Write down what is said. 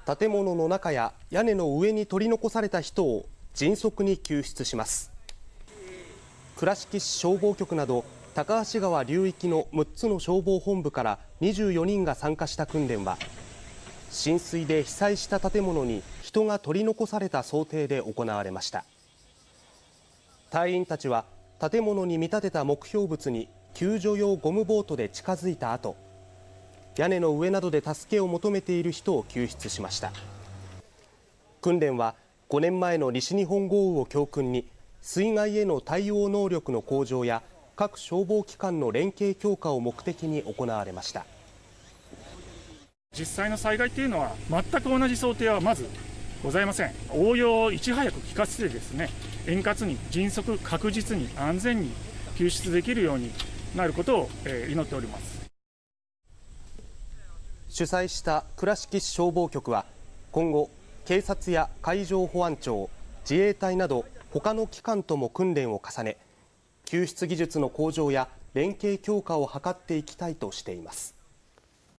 建物の中や屋根の上に取り残された人を迅速に救出します。倉敷市消防局など高梁川流域の6つの消防本部から24人が参加した訓練は、浸水で被災した建物に人が取り残された想定で行われました。隊員たちは建物に見立てた目標物に救助用ゴムボートで近づいた後、屋根の上などで助けを求めている人を救出しました。訓練は5年前の西日本豪雨を教訓に、水害への対応能力の向上や各消防機関の連携強化を目的に行われました。 実際の災害というのは全く同じ想定はまずございません。応用をいち早く聞かせてですね、円滑に迅速確実に安全に救出できるようになることを祈っております。 主催した倉敷市消防局は今後、警察や海上保安庁、自衛隊など他の機関とも訓練を重ね、救出技術の向上や連携強化を図っていきたいとしています。